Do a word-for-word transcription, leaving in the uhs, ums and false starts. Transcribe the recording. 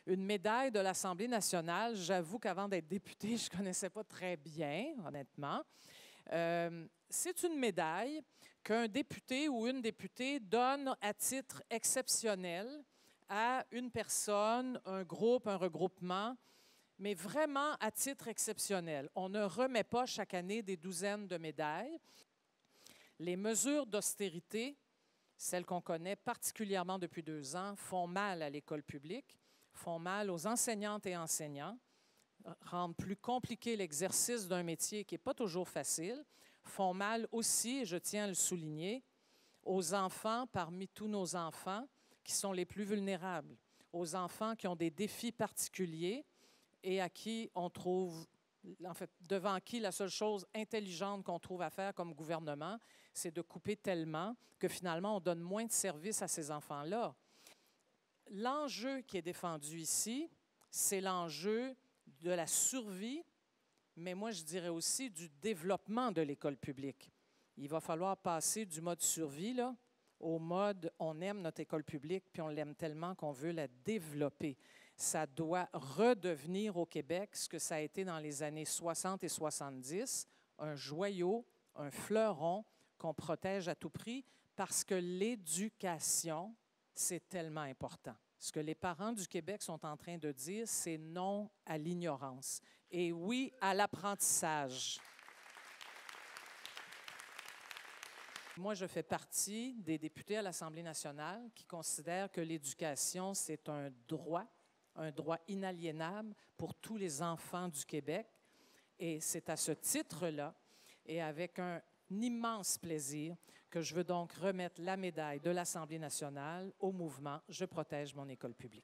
Une médaille de l'Assemblée nationale, j'avoue qu'avant d'être députée, je ne connaissais pas très bien, honnêtement. Euh, c'est une médaille qu'un député ou une députée donne à titre exceptionnel à une personne, un groupe, un regroupement, mais vraiment à titre exceptionnel. On ne remet pas chaque année des douzaines de médailles. Les mesures d'austérité, celles qu'on connaît particulièrement depuis deux ans, font mal à l'école publique, font mal aux enseignantes et enseignants, rendent plus compliqué l'exercice d'un métier qui n'est pas toujours facile, font mal aussi, et je tiens à le souligner, aux enfants parmi tous nos enfants qui sont les plus vulnérables, aux enfants qui ont des défis particuliers et à qui on trouve, en fait, devant qui la seule chose intelligente qu'on trouve à faire comme gouvernement, c'est de couper tellement que finalement on donne moins de services à ces enfants-là. L'enjeu qui est défendu ici, c'est l'enjeu de la survie, mais moi je dirais aussi du développement de l'école publique. Il va falloir passer du mode survie là, au mode on aime notre école publique puis on l'aime tellement qu'on veut la développer. Ça doit redevenir au Québec ce que ça a été dans les années soixante et soixante-dix, un joyau, un fleuron qu'on protège à tout prix parce que l'éducation, c'est tellement important. Ce que les parents du Québec sont en train de dire, c'est non à l'ignorance et oui à l'apprentissage. Moi, je fais partie des députés à l'Assemblée nationale qui considèrent que l'éducation, c'est un droit, un droit inaliénable pour tous les enfants du Québec. Et c'est à ce titre-là et avec un immense plaisir que je veux donc remettre la médaille de l'Assemblée nationale au mouvement « Je protège mon école publique ».